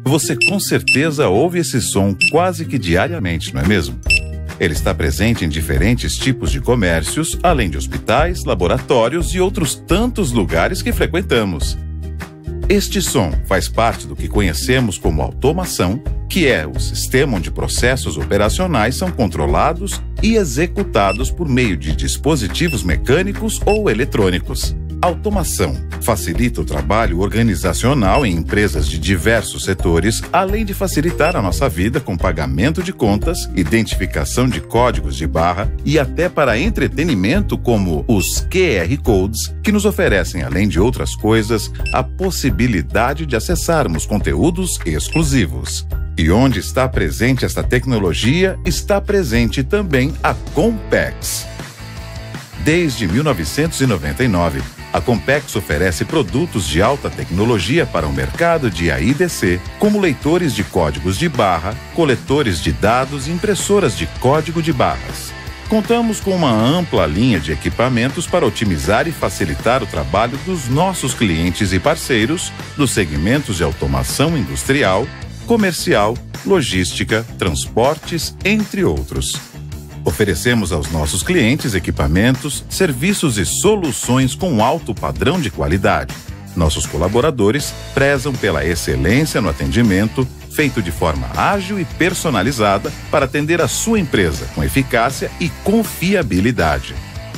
Você com certeza ouve esse som quase que diariamente, não é mesmo? Ele está presente em diferentes tipos de comércios, além de hospitais, laboratórios e outros tantos lugares que frequentamos. Este som faz parte do que conhecemos como automação, que é o sistema onde processos operacionais são controlados e executados por meio de dispositivos mecânicos ou eletrônicos. Automação facilita o trabalho organizacional em empresas de diversos setores, além de facilitar a nossa vida com pagamento de contas, identificação de códigos de barra e até para entretenimento como os QR Codes, que nos oferecem, além de outras coisas, a possibilidade de acessarmos conteúdos exclusivos. E onde está presente esta tecnologia, está presente também a Compex. Desde 1999, a Compex oferece produtos de alta tecnologia para o mercado de AIDC, como leitores de códigos de barra, coletores de dados e impressoras de código de barras. Contamos com uma ampla linha de equipamentos para otimizar e facilitar o trabalho dos nossos clientes e parceiros dos segmentos de automação industrial, comercial, logística, transportes, entre outros. Oferecemos aos nossos clientes equipamentos, serviços e soluções com alto padrão de qualidade. Nossos colaboradores prezam pela excelência no atendimento, feito de forma ágil e personalizada para atender a sua empresa com eficácia e confiabilidade.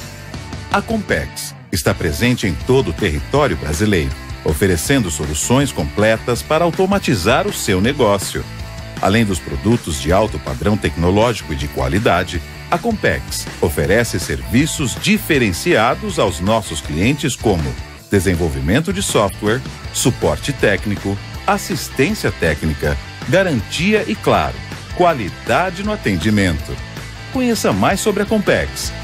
A Compex está presente em todo o território brasileiro, oferecendo soluções completas para automatizar o seu negócio. Além dos produtos de alto padrão tecnológico e de qualidade, a Compex oferece serviços diferenciados aos nossos clientes como desenvolvimento de software, suporte técnico, assistência técnica, garantia e, claro, qualidade no atendimento. Conheça mais sobre a Compex